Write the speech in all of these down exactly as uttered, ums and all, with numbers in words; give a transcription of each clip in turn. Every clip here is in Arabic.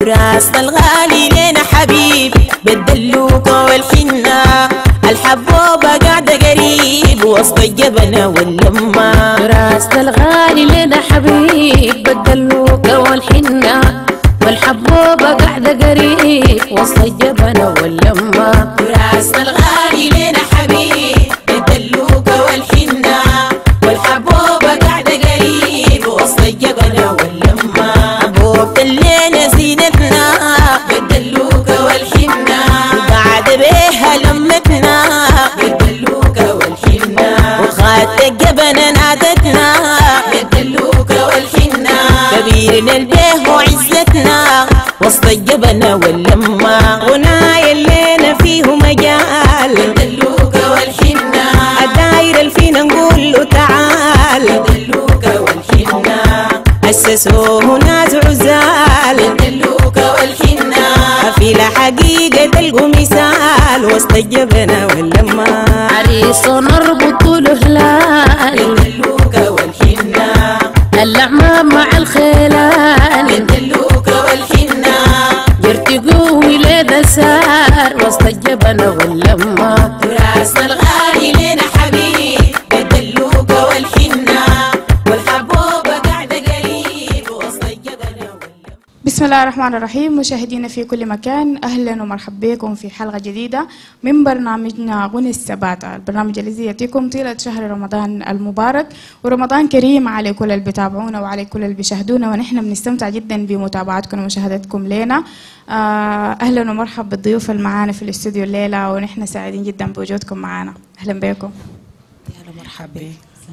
وراسنا الغالي لنا حبيب بالدلوكة والحنة الحبوبة قاعدة قريب وسط الجبنة واللمة وراسنا الغالي لنا حبيب بالدلوكة والحنة والحبوبة قاعدة قريب وسط الجبنة واللمة وراسنا الغالي لنا حبيب بالدلوكة والحنة والحبوبة قاعدة قريب وسط الجبنة واللمة حبوبة الليلة زينتنا بالدلوكة والحنة وقعد بيها لمتنا بالدلوكة والحنة وخات الجبنة نادتنا بالدلوكة والحنة كبيرنا البيه وعزتنا وسط الجبنة واللمة غنايا الليلة فيه مجال بالدلوكة والحنة الداير الفينا نقول له تعال بالدلوكة والحنة أسسوه ناس عزال بالدلوكة والحنة في حقيقة تلقوا مثال وسط الجبنة واللمة عريس نربط له هلال بالدلوكة والحنة الأعمام مع الخلال بالدلوكة والحنة يرتقوا ولاد سار وسط الجبنة واللمة وراسنا الغالي لنا حبيب بالدلوكة والحنة والحبوبة قاعدة قريب وسط الجبنة واللمة. بسم الله الرحمن الرحيم. مشاهدينا في كل مكان، أهلا ومرحبا بكم في حلقة جديدة من برنامجنا غنى الثبات، البرنامج الذي يأتيكم طيلة شهر رمضان المبارك، ورمضان كريم على كل اللي بيتابعونا وعلى كل اللي بيشاهدونا، ونحن بنستمتع جدا بمتابعتكم ومشاهدتكم لنا. أهلا ومرحبا بالضيوف اللي معانا في الاستوديو الليلة، ونحن سعيدين جدا بوجودكم معنا. أهلا بكم. أهلا مرحبا.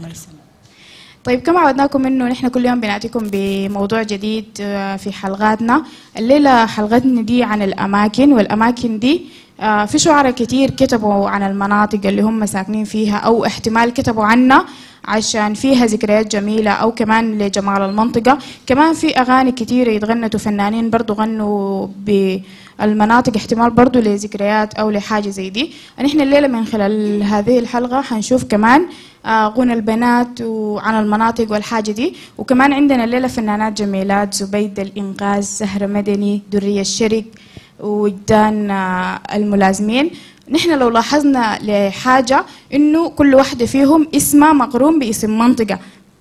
طيب، كما عودناكم انه نحن كل يوم بناتيكم بموضوع جديد في حلقاتنا. الليله حلقتنا دي عن الاماكن، والاماكن دي في شعراء كتير كتبوا عن المناطق اللي هم ساكنين فيها، او احتمال كتبوا عنها عشان فيها ذكريات جميله او كمان لجمال المنطقه. كمان في اغاني كتيره يتغنتوا، فنانين برضو غنوا بالمناطق احتمال برضو لذكريات او لحاجه زي دي. نحن الليله من خلال هذه الحلقه حنشوف كمان غنى البنات وعن المناطق والحاجة دي، وكمان عندنا الليلة فنانات جميلات: زبيدة الإنقاذ، زهرة مدني، درية الشرق، وجدان الملازمين. نحن لو لاحظنا لحاجة إنه كل واحدة فيهم اسمها مقرون باسم منطقة،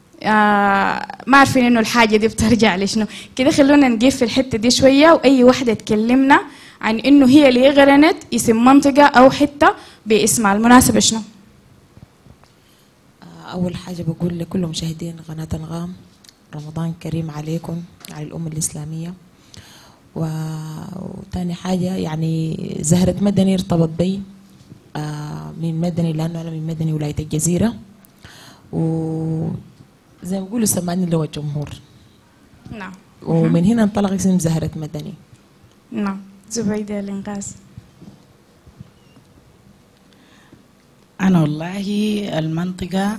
آه ما عارفين إنه الحاجة دي بترجع لشنو كده. خلونا نجيب في الحتة دي شوية، وأي واحدة تكلمنا عن إنه هي اللي غرنت اسم منطقة أو حتة باسمها. المناسبة شنو؟ أول حاجة بقول لكل مشاهدين قناة أنغام رمضان كريم عليكم، على الأمة الإسلامية. وتاني حاجة يعني زهرة مدني ارتبط بي آه من مدني، لأنه أنا من مدني ولاية الجزيرة، وزي ما بيقولوا سمعني اللي هو الجمهور. نعم. ومن هنا انطلق اسم زهرة مدني. نعم. زبيدة الإنقاذ. أنا والله المنطقة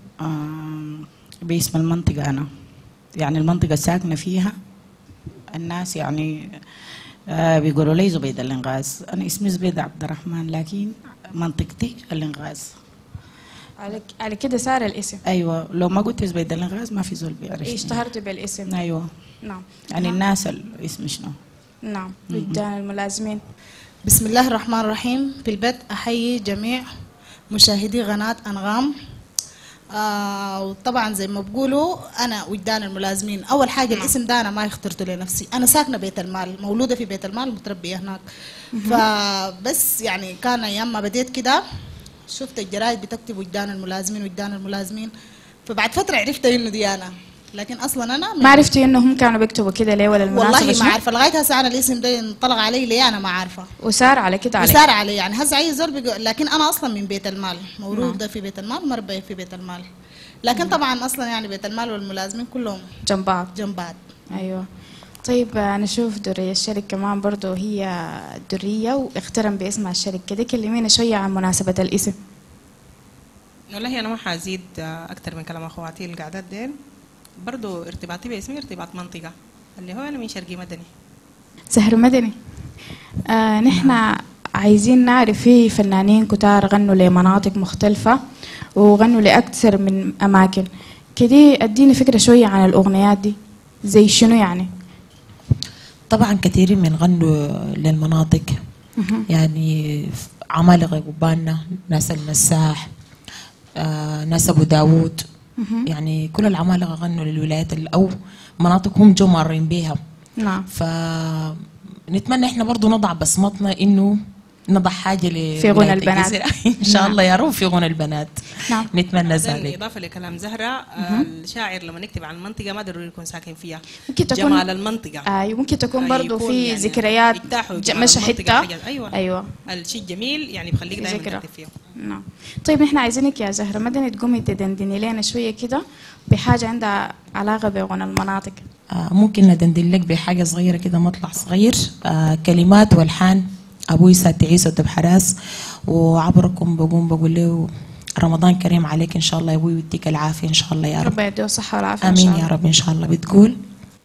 باسم المنطقة، أنا يعني المنطقة ساكنة فيها الناس يعني بيقولوا لي زبيدة الإنقاذ. أنا اسمي زبيدة عبد الرحمن، لكن منطقتي الإنقاذ. على على كده صار الاسم. أيوة، لو ما قلت زبيدة الإنقاذ ما في زول بيعرف. اشتهرت بالاسم. أيوة. نعم. يعني الناس الاسم شنو. نعم. وجدان الملازمين. بسم الله الرحمن الرحيم. في البدء أحيي جميع مشاهدي قناة أنغام. آه وطبعا زي ما بقولوا أنا وجدان الملازمين. أول حاجة الاسم ده أنا ما اخترته لنفسي، أنا ساكنة بيت المال، مولودة في بيت المال، متربية هناك. فبس يعني كان أيام ما بديت كده شفت الجرايد بتكتب وجدان الملازمين وجدان الملازمين، فبعد فترة عرفت إنه دي أنا، لكن اصلا انا ما عرفتي انهم كانوا بيكتبوا كده ليه ولا المناسبه؟ والله ما عارفه لغايه هسه انا الاسم ده انطلق علي ليه انا ما عارفه، وسار على كده علي وسار علي يعني هسه اي زول بيقول، لكن انا اصلا من بيت المال، مولوده في بيت المال، مربيه في بيت المال، لكن مم. طبعا اصلا يعني بيت المال والملازمين كلهم جنب بعض جنب بعض. ايوه. طيب نشوف درية الشرق كمان برضو، هي درية واخترم باسمها الشرق، كده كلمينا شويه عن مناسبه الاسم. والله انا ما حازيد اكثر من كلام اخواتي القعدات دين، برضو ارتباطي باسمي ارتباط منطقة اللي هو أنا من شرقي مدني. زهر مدني. آه نحن عايزين نعرف، في فنانين كتار غنوا لمناطق مختلفة وغنوا لأكثر من أماكن، كده اديني فكرة شوية عن الأغنيات دي، زي شنو يعني؟ طبعا كثيرين من غنوا للمناطق، يعني عمالقة قبالنا، ناس المساح، آه ناس ابو داوود، يعني كل العمالقة غنوا للولايات ال- او مناطق هم جو مارين بيها. نعم. فنتمنى احنا برضو نضع بصمتنا انه نضع حاجة ل في غنى البنات. ان شاء الله يا رب في غنى البنات. نعم. نتمنى بعدين ذلك. إضافة لكلام زهرة، آه، الشاعر لما نكتب عن المنطقة ما ضروري يكون ساكن فيها، ممكن تكون جمال المنطقة. ايوه ممكن تكون آه، برضو يكون في يعني ذكريات يرتاحوا ج- جمال مشى المنطقة حته. حاجة. أيوة. ايوه الشيء الجميل يعني بخليك دائما ذكرى. تكتب فيه. نعم. طيب نحن عايزينك يا زهرة مدني تقومي تدندني لنا شويه كده بحاجه عندها علاقه بغنى المناطق. آه ممكن ندندن لك بحاجة صغيرة كده، مطلع صغير، آه كلمات والحان ابوي سات عيسى ودب حراس، وعبركم بقوم بقول له رمضان كريم عليك ان شاء الله يا ابوي، ويديك العافيه ان شاء الله يا رب. ربنا يديه الصحه والعافيه ان شاء امين الله. يا رب ان شاء الله. بتقول: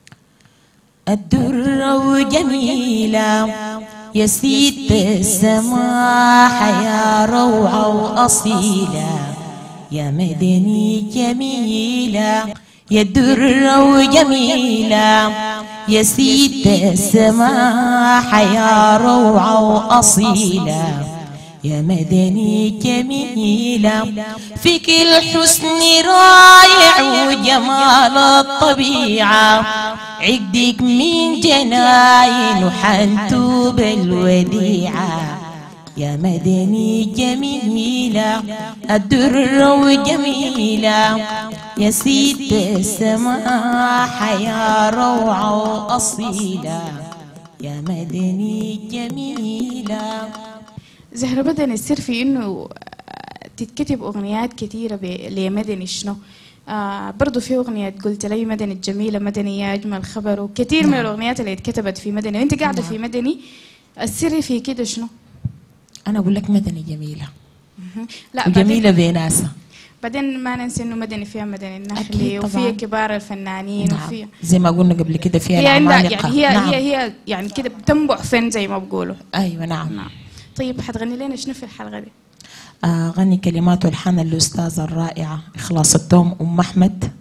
الدرة جميلة يا سيد السماح، يا روعة وأصيلة يا مدني جميلة، يا الدرة جميلة يا سيد السماح، يا روعة وأصيلة يا مدني جميلة، فيك الحسن رايع وجمال الطبيعة، عقدك من جناين وحنتوب الوديعة يا مدني جميلة، الدرة وجميلة يا سيد السماح، يا روعة وأصيلة يا مدني جميلة. زهرة بدأ السر في انه تتكتب اغنيات كثيره ب- لمدني شنو. آه برضو في اغنيه قلت لي مدني الجميله، مدني يا اجمل خبر، وكثير من الاغنيات اللي اتكتبت في مدني، وانت قاعده في مدني، السر في كده شنو؟ أنا أقول لك مدني جميلة لا وجميلة بعدين, بناسها. بعدين ما ننسى انه مدني فيها مدني النخلي، أكيد وفيها طبعاً. كبار الفنانين، نعم. وفيها زي ما قلنا قبل كده فيها هي عندها العمالقة. يعني هي نعم. هي هي يعني كده بتنبع فن زي ما بقولوا. أيوة نعم, نعم. طيب حتغني لنا شنو في الحلقه دي؟ آه غني كلمات والحان الأستاذة الرائعة إخلاص التوم أم أحمد.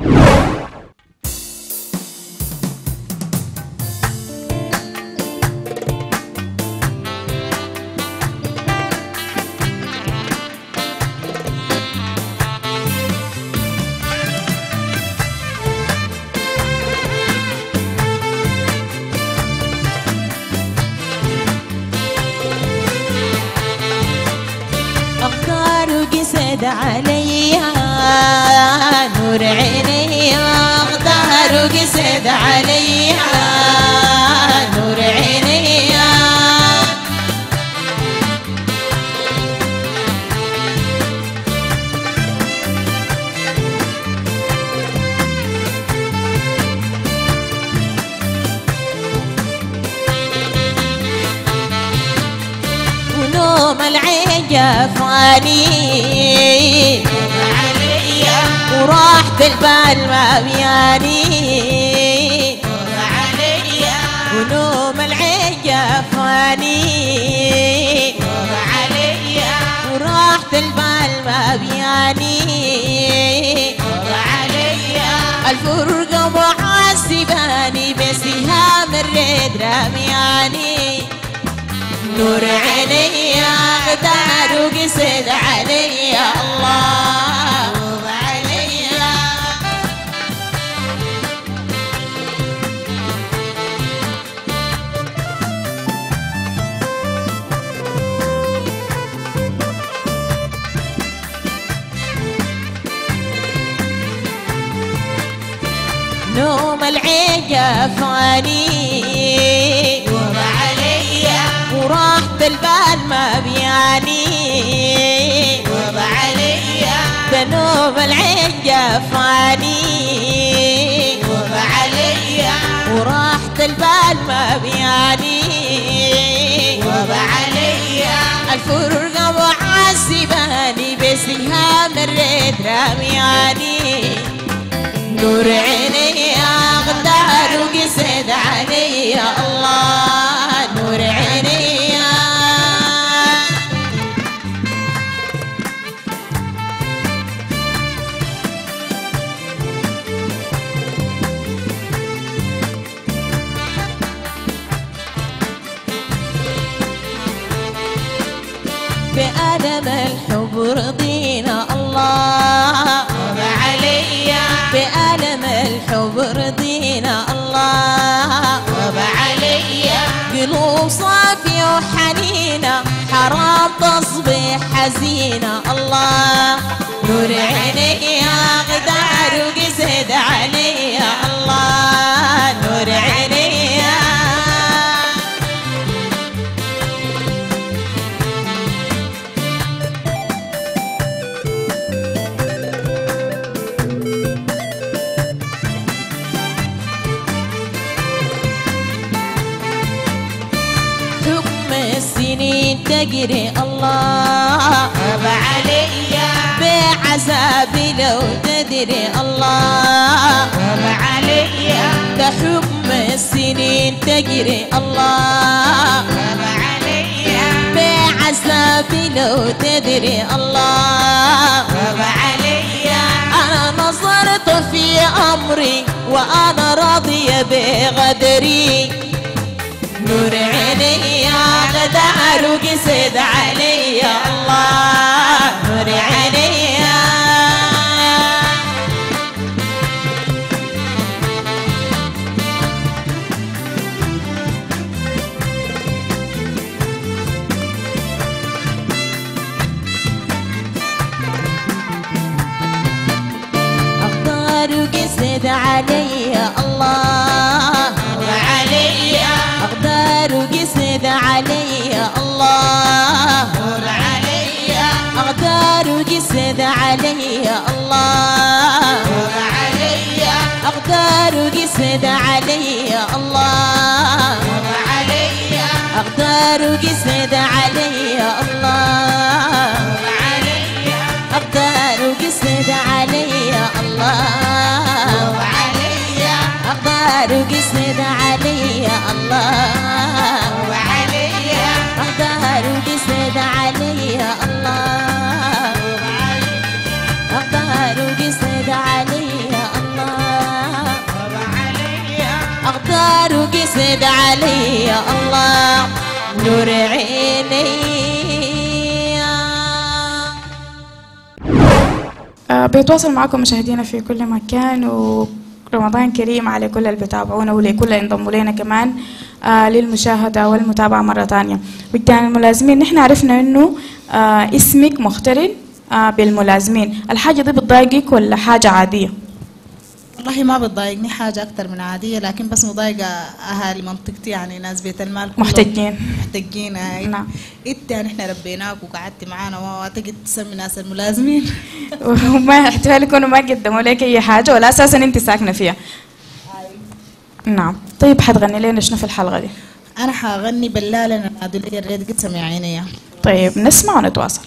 أفكار قسد عليا نور عيني، أفكار قسد عليا نور عيني، ونوم العين جفاني عليا، وراحة البال ما بياني عليا، ونوم العين جفاني عليا، وراحة البال ما بياني عليا، الفرقة محاسباني بسهام الريد رمياني، نور عيني غدار وقسد علي الله علي. نوم العين جفاني وراحة البال ما بياني عليا، بنوم العين جفاني عليا، وراحة البال ما بياني عليا، الفرقة معذباني بسهام الريد رمياني، نور عيني غدار وقسد علي الله، نور عيني. بعالم الحب رضينا الله طاب عليا بعالم الحب رضينا الله طاب عليا قلوب صافية وحنينة حرام تصبح حزينة الله نور عيني غدار وقسد علي الله نور عيني حكم السنين تجري الله طاب عليا بعذابي لو تدري الله طاب عليا ده حكم السنين تجري الله طاب عليا بعذابي لو تدري الله طاب عليا أنا نظرت في أمري وأنا راضية بغدري نور عيني يا غدار وقسد علي الله نور عيني أغدار وقسد علي الله وعلي أغدار وقسد علي الله نور علي أغدار وقسد علي الله نور علي أغدار وقسد علي الله نور علي أغدار وقسد علي الله نور علي أغدار وقسد علي الله نور علي أغدار وقسد علي الله وعلي أغدار وقسد علي الله أغدار وقسد علي الله أغدار وقسد علي الله نور عيني. بيتواصل معكم مشاهدينا في كل مكان، ورمضان كريم على كل اللي بيتابعونا ولكل اللي انضموا لنا كمان آه للمشاهدة والمتابعة مرة تانية. وجدان الملازمين، نحن عرفنا انه آه اسمك مقترن آه بالملازمين، الحاجة دي بتضايقك ولا حاجة عادية؟ والله ما بتضايقني حاجة أكتر من عادية، لكن بس مضايقة أهالي منطقتي، يعني ناس بيت المال محتاجين محتاجين هاي. نعم. إنت يعني إحنا ربيناك وقعدت معانا وما تجي تسمي ناس الملازمين. وما احتمال يكونوا ما قدموا لك أي حاجة ولا أساسا أنت ساكنة فيها. نعم. طيب حتغني لنا شنو في الحلقة دي؟ أنا حغني بلالة نادوا لي الريت قد سمعيني. طيب نسمع ونتواصل.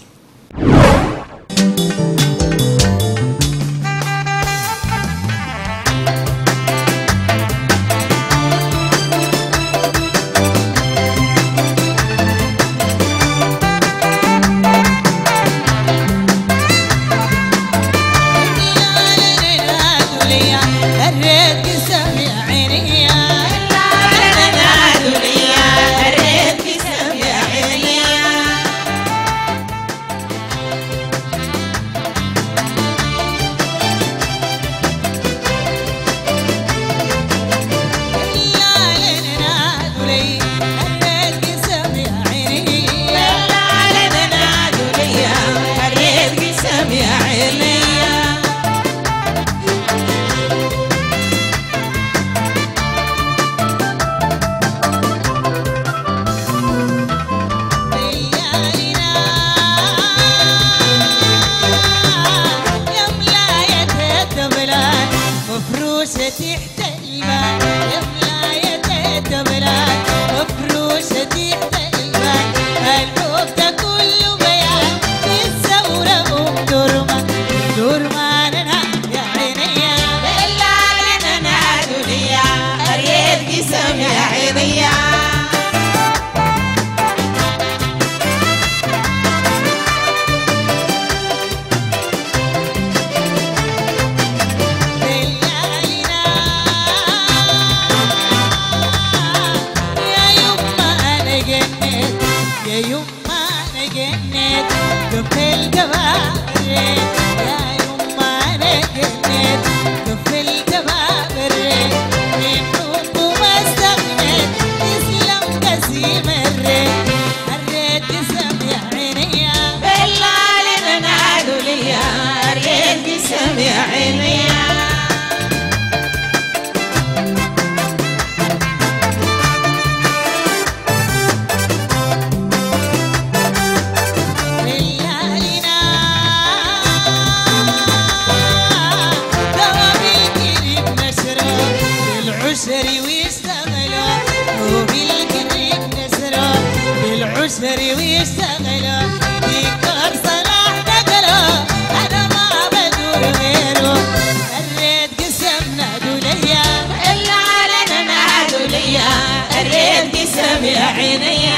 يشتري ويشتغلوا دكتور صلاح نقله انا ما بدور غيره الريت قسم نادوا ليا الا علينا نادوا ليا الريت قسم يا عينيا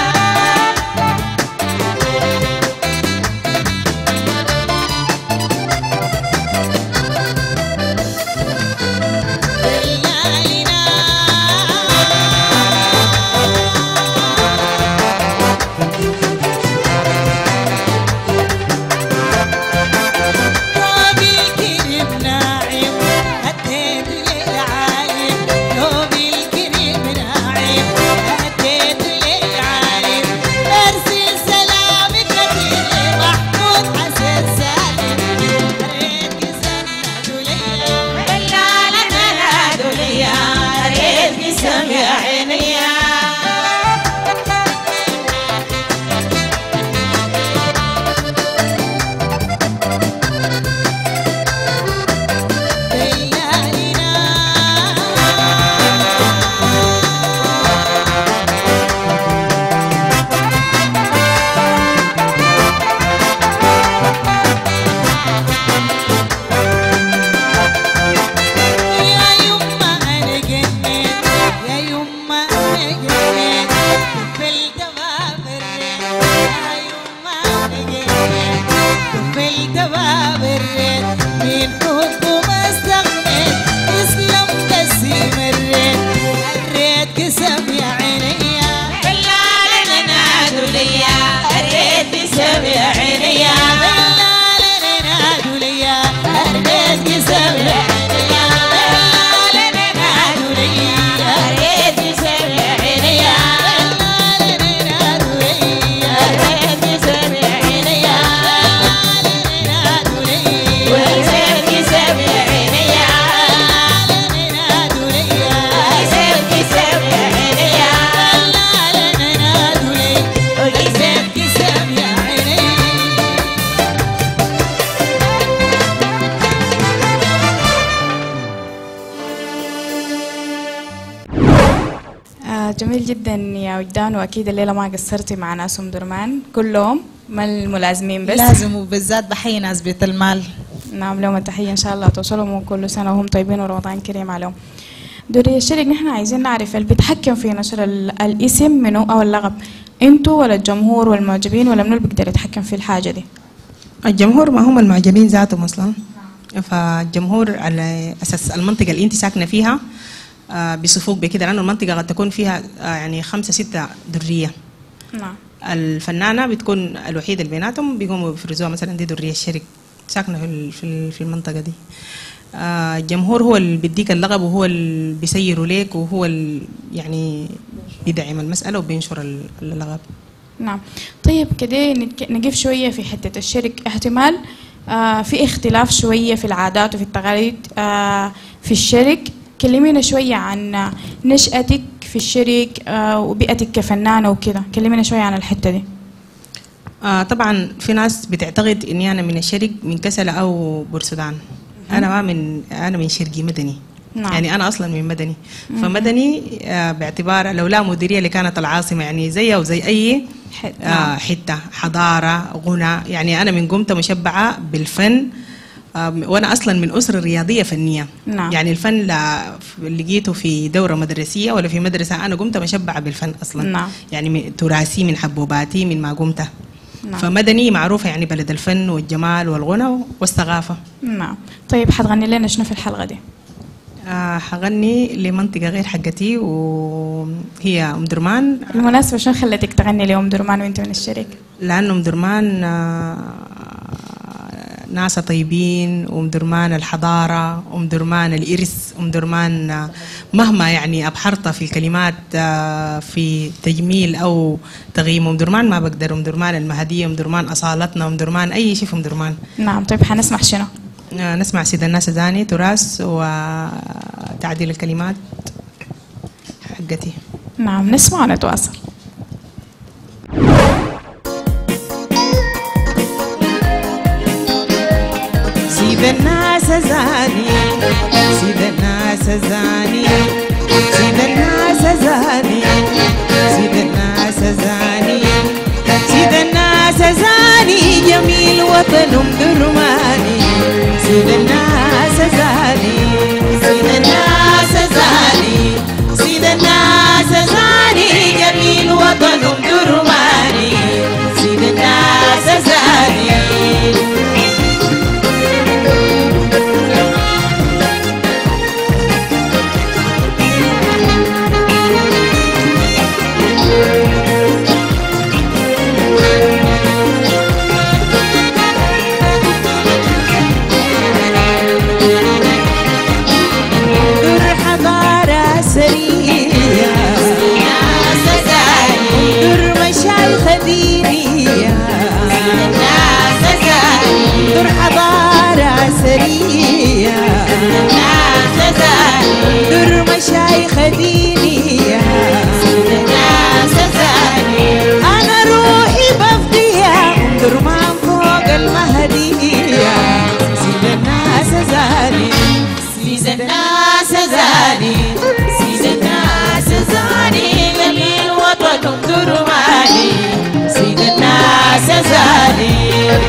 جميل جدا يا وجدان، واكيد الليله ما قصرتي مع ناس ام درمان كلهم، ما الملازمين بس. لازم، وبالذات بحيي ناس بيت المال. نعم لهم التحيه ان شاء الله توصلهم وكل سنه وهم طيبين ورمضان كريم عليهم. دوري الشريك، نحن عايزين نعرف اللي بيتحكم في نشر الاسم منو او اللقب، انتوا ولا الجمهور والمعجبين، ولا منو اللي بيقدر يتحكم في الحاجه دي؟ الجمهور، ما هم المعجبين ذاتهم اصلا. فالجمهور على اساس المنطقه اللي انت ساكنه فيها آه بيصفوك بكده، لانه المنطقه قد تكون فيها آه يعني خمسه سته دريه. نعم. الفنانه بتكون الوحيده اللي بيناتهم بيقوموا بيفرزوها مثلا دي دريه الشرك ساكنه في في في المنطقه دي. آه الجمهور هو اللي بيديك اللقب، وهو اللي بيسيره ليك، وهو اللي يعني بيدعم المساله وبينشر اللقب. نعم. طيب كده نقف شويه في حته الشرك، احتمال آه في اختلاف شويه في العادات وفي التقاليد آه في الشرك. كلمينا شويه عن نشأتك في الشرك آه وبيئتك كفنانه وكده، كلمينا شويه عن الحته دي. آه طبعا في ناس بتعتقد اني انا من الشرق، من كسلة او بورسودان. انا ما من انا من شرقي مدني. نعم. يعني انا اصلا من مدني. مم. فمدني آه باعتبار لولا مديريه اللي كانت العاصمه يعني زيها وزي اي حته, آه حتة حضاره غنى. يعني انا من قمت مشبعه بالفن، آه وانا اصلا من اسره رياضيه فنيه. نعم. يعني الفن لا لقيته في دوره مدرسيه ولا في مدرسه، انا قمت مشبعه بالفن اصلا. نعم. يعني تراثي من حبوباتي من ما قمت. نعم. فمدني معروفه يعني بلد الفن والجمال والغنى والثقافه. نعم. طيب حتغني لنا شنو في الحلقه دي؟ آه حغني لمنطقة غير حقتي وهي أم درمان. بالمناسبة شو خلتك تغني لأم درمان وأنت من الشريك؟ لأن أم درمان آه ناس طيبين، وأم درمان الحضارة، أم درمان الإرث، أم درمان آه مهما يعني أبحرت في الكلمات آه في تجميل أو تغييم أم درمان ما بقدر. أم درمان المهدية، أم درمان أصالتنا، أم درمان أي شيء في أم درمان. نعم. طيب حنسمع شنو؟ نسمع سيد الناس زاني تراث وتعديل الكلمات حقتي. نعم نسمع ونتواصل. سيد الناس زاني، سيد الناس زاني، سيد الناس زاني، سيد الناس زاني، الوطن درماني سيد الناس زاني سيد الناس زاني سيد الناس زاني جميل وطن درماني سيد الناس زاني در مشايخ دينية أنا روحي بفديها در ما فوق المهدية سيد الناس زاني سيد الناس زاني سيد الناس زاني جميل وطن درماني سيد الناس زاني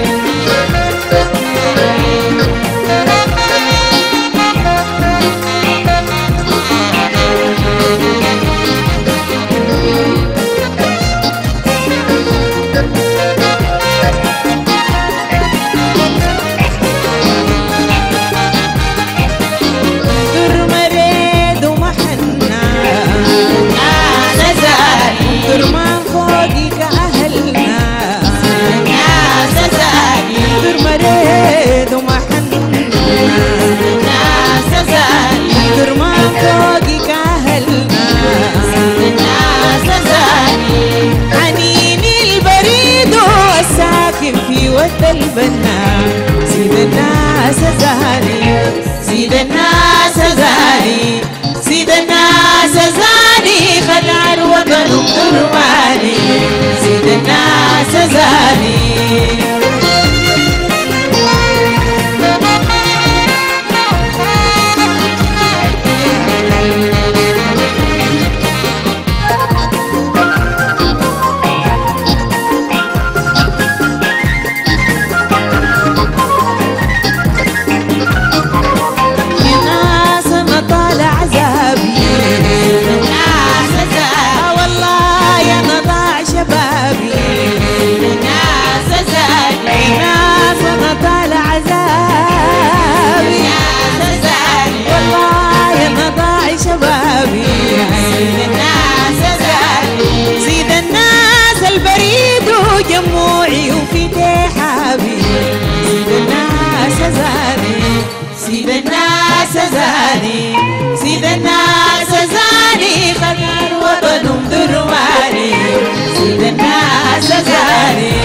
البنا سيد الناس زاني سيد الناس زاني سيد الناس زاني خلع الوطن درماني سيد الناس زاني سيد الناس البريد وجموعي وفي تحابي سيد الناس زاني سيد الناس زاني سيد الناس زاني خلى الوطن درماني سيد الناس زاني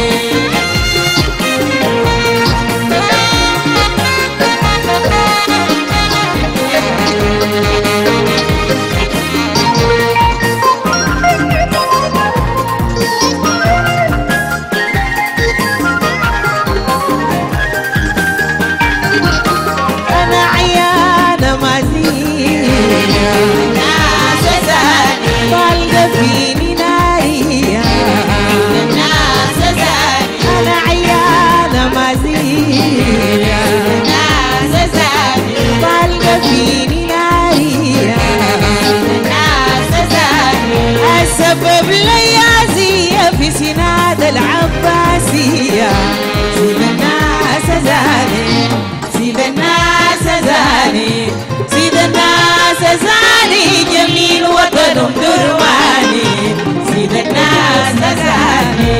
السبب ليازية في سناد العباسية سيد الناس زاني سيد الناس زاني سيد الناس زاني جميل وطن درماني سيد الناس زاني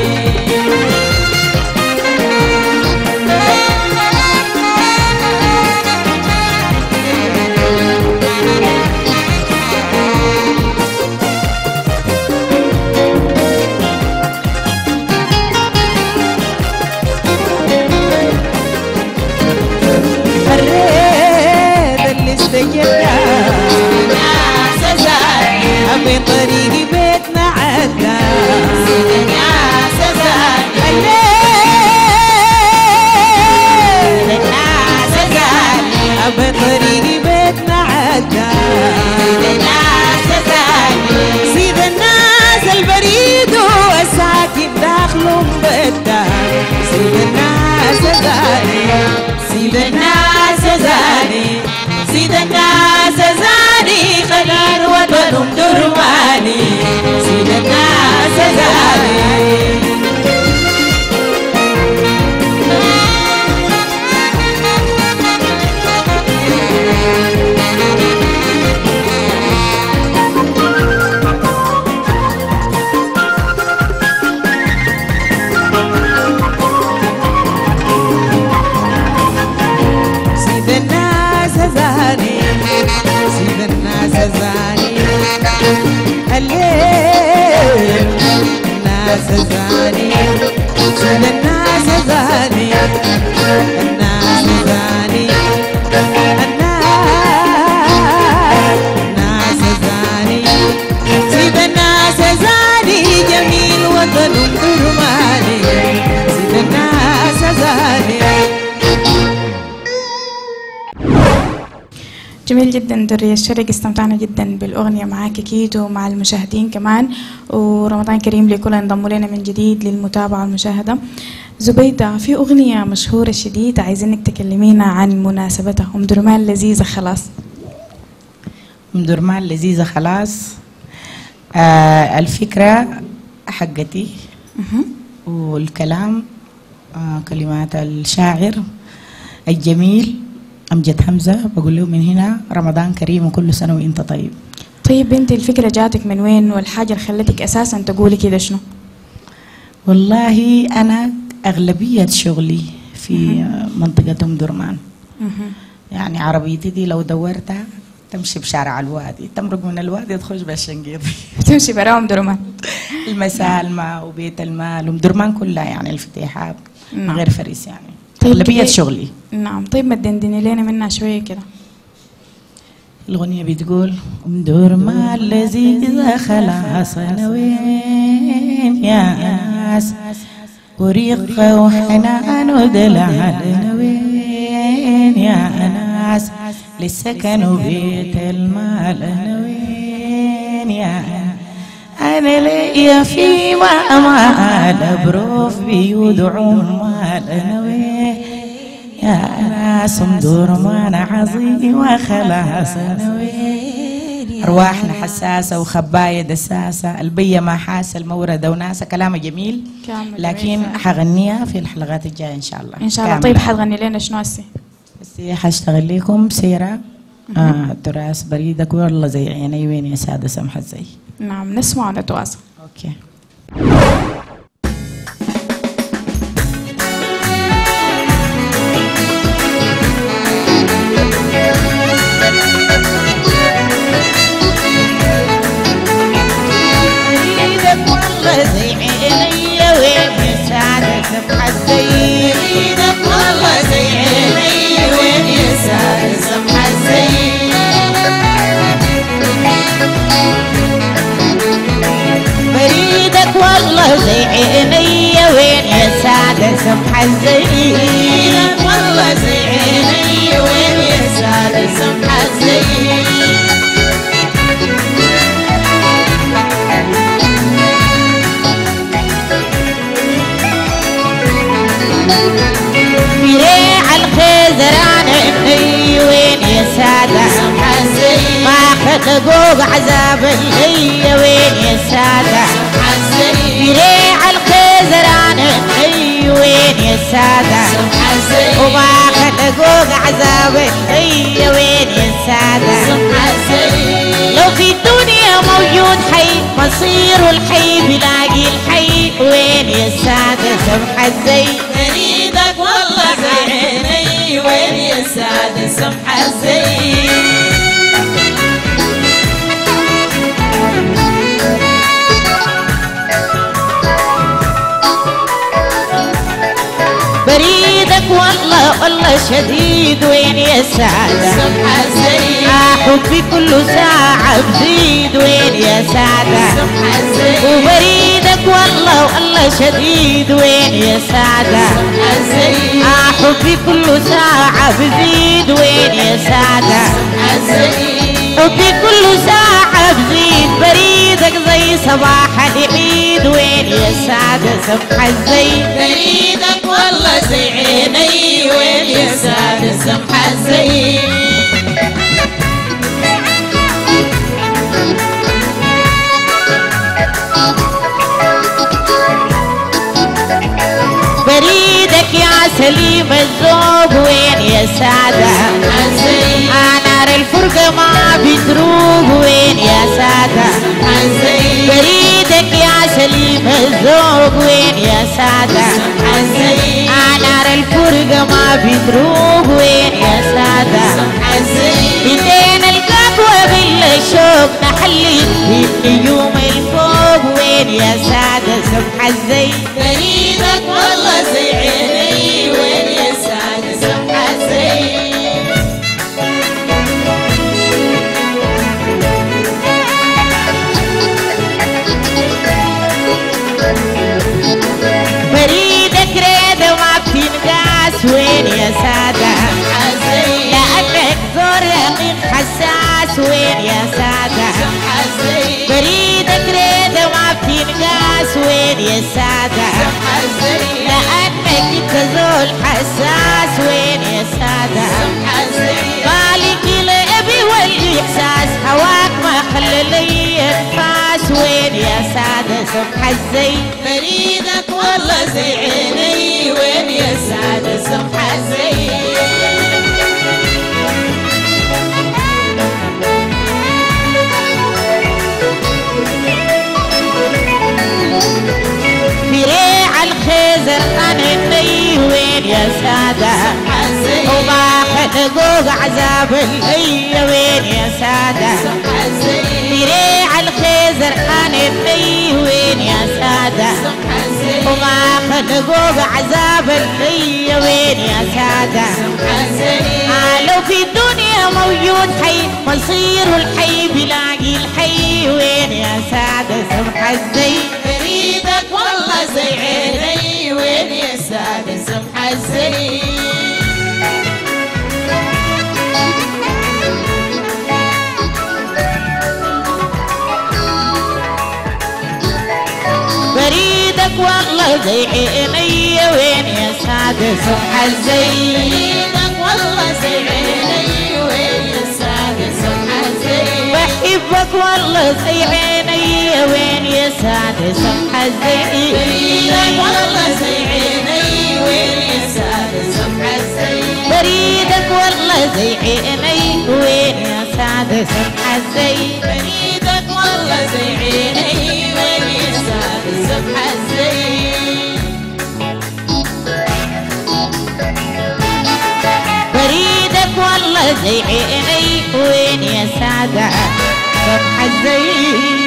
في طريق بيتنا الناس زاني سيد الناس زاني الناس زاني الناس زاني سيد الناس زاني جميل وطن درماني سيد الناس زاني. جميل جدا درية الشرق، استمتعنا جدا بالأغنية معاك أكيد ومع المشاهدين كمان، ورمضان كريم لكل انضموا لنا من جديد للمتابعة والمشاهدة. زبيدة، في أغنية مشهورة شديد عايزينك تكلمينا عن مناسبتها، أم درمان لذيذة خلاص. أم درمان لذيذة خلاص، آه الفكرة حقتي والكلام آه كلمات الشاعر الجميل أمجد حمزة. بقول له من هنا رمضان كريم وكل سنة وأنت طيب. طيب بنتي الفكرة جاتك من وين، والحاجة اللي خلتك أساسا تقولي كده شنو؟ والله أنا أغلبية شغلي في منطقة أم درمان. يعني عربيتي دي لو دورتها تمشي بشارع الوادي، تمرق من الوادي تخش بالشنقيطي تمشي برا أم درمان. المسالمة وبيت المال أم درمان كلها يعني الفتيحات نعم. غير فريس يعني. طيب أغلبية كده- شغلي. نعم. طيب ما تدندني لنا منها شوية كده. الأغنية بتقول أم درمان لذيذة خلاص أنا وين يا ناس، وريقة وحنان ودلع أنا وين يا ناس، للسكن وبيت المال أنا وين يا ناس، أنا ليا في مال بروف بيود عمال أنا وين يا ناس، أم درمان عظيمة خلاص أنا وين. أرواحنا حساسة وخباية دساسة، البية ما حاسة الموردة وناسة. كلامه جميل كامل لكن جميل. حغنيها في الحلقات الجاية إن شاء الله. إن شاء الله. كاملة. طيب حتغني لنا شنو هسي؟ بس حاشتغل لكم سيرة آه تراث بريدك والله زي عيني وين يا سادة سمحت زي. نعم نسمع ونتواصل. أوكي. ايدك والله زي عيني وين يسعدك بحزي، ايدك والله زي عيني وين يسعدك بحزي، بريدك والله زي عيني وين يسعدك بحزي، ايدك والله زي عيني وين يسعدك بحزي. بريع الخزران عيني وين يا سادة، ما خلقوق عذاب اللي وين يا سادة، بريع الخزران عيني وين يا سادة، وما خلقوق عذاب اللي وين يا سادة. لو في الدنيا موجود حي مصير الحي بلاقي الحي وين يا سادة سمحة زي، بريدك والله زي عيني وين يا سادة سمحة زي. بريدك والله والله شديد وين يا سادة سمحة زي، حبي كل ساعة بزيد وين يا سادة سمحة زي، وبريدك والله والله شديد وين يا سادة سمحة زي، حبي كل ساعة بزيد وين يا سادة سمحة زي، حبي كل ساعة بزيد، بريدك زي صباح العيد وين يا سادة سمحة زي، بريدك والله زي عيني وين يا سادة سمحة زي. بريدك يا سليم الذوق وين يا سادة، نار الفرقة ما بتروق وين يا سادة، بريدك يا سليم الذوق وين يا سادة، نار الفرقة ما بتروق وين يا سادة، بين القهوة بالشوق نحلي في نجوم الفوق وين يا سادة سمح الزي بريدك والله زي عيني وين يا سعد سمح الزي بريدك ريدة وما بتنقاس وين يا سادة لأنك زور رقيق حساس وين يا سادة بريدك ريدة وما بتنقاس وين يا سادة لأنك انت زول حساس وين يا سادة بالك الأبي والإحساس هواك ما خلى لي انفاس وين يا سادة سمح الزي بريدك والله زي عيني وين يا سعد سمح الزي في ريع الخزر قنني وين يا سادة وباخد قوق عذاب اللي وين يا سادة في ريع الخزر قنني وين يا سادة وباخد قوق عذاب اللي وين يا سادة لو في الدنيا موجود حي مصير الحي بلاقي الحي وين يا سادة سمح الزي بريدك والله زي عيني وين يا سعد سمح الزي بريدك والله زي عيني وين يا سعد سمح الزي بريدك والله زي عيني وين يا سعد سمح الزي بحبك والله زي عيني وين يا سعد سمح الزي بريدك والله زي عيني وين يا سعد سمح الزي بريدك والله زي عيني وين يا سعد سمح الزي بريدك والله زي عيني وين يا سعد سمح الزي بريدك والله زي عيني وين يا سعد سمح الزي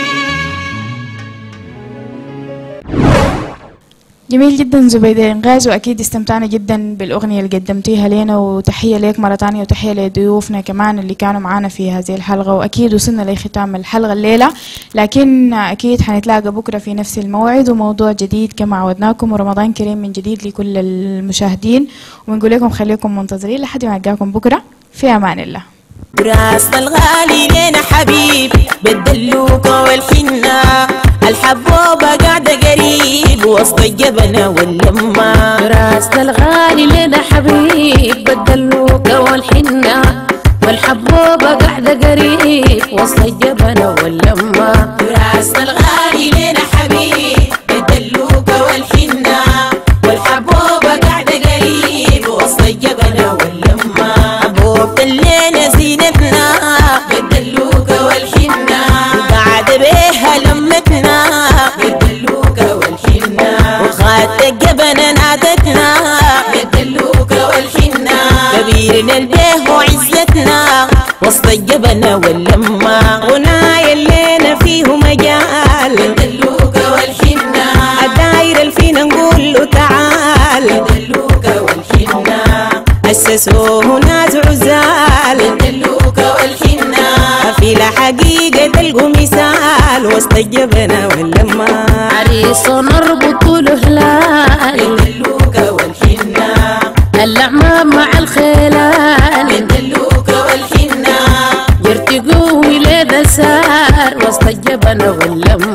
جميل جدا زبيدة إنغاز، وأكيد استمتعنا جدا بالأغنية اللي قدمتيها لنا، وتحية لك مرة تانية وتحية لضيوفنا كمان اللي كانوا معانا في هذه الحلقة. وأكيد وصلنا لختام الحلقة الليلة، لكن أكيد حنتلاقى بكرة في نفس الموعد وموضوع جديد كما عودناكم، ورمضان كريم من جديد لكل المشاهدين، ونقول لكم خليكم منتظرين لحد ما نلقاكم بكرة. في أمان الله. راسنا الغالي لنا حبيب بالدلوكة والحنة، الحبوبة قاعدة قريب وسط الجبنة واللمة. راسنا الغالي لنا حبيب بالدلوكة والحنة، والحبوبة قاعدة قريب وسط الجبنة واللمة. راسنا الغالي لنا حبيب بالدلوكة والحنة، والحبوبة قاعدة قريب وسط الجبنة واللمة. حبوبة الليلة زينتنا بالدلوكة والحنة، قاعدة بيها لمتنا بالدلوكة والحنة، وخات الجبنة نادتنا بالدلوكة والحنة. كبيرنا البيه وعزتنا وسط الجبنة واللمة. غنايا الليلة فيه مجال بالدلوكة والحنة، الداير الفينا نقول له تعال بالدلوكة والحنة. أسسوه ناس عزال بالدلوكة والحنة، في الحقيقة تلقوا مثال وسط الجبنة واللمة. عريس نربط له هلال بالدلوكة والحنة، اللعمة مع الخلال بالدلوكة والحنة. يرتقوا ولاد سار وسط الجبنة واللمة.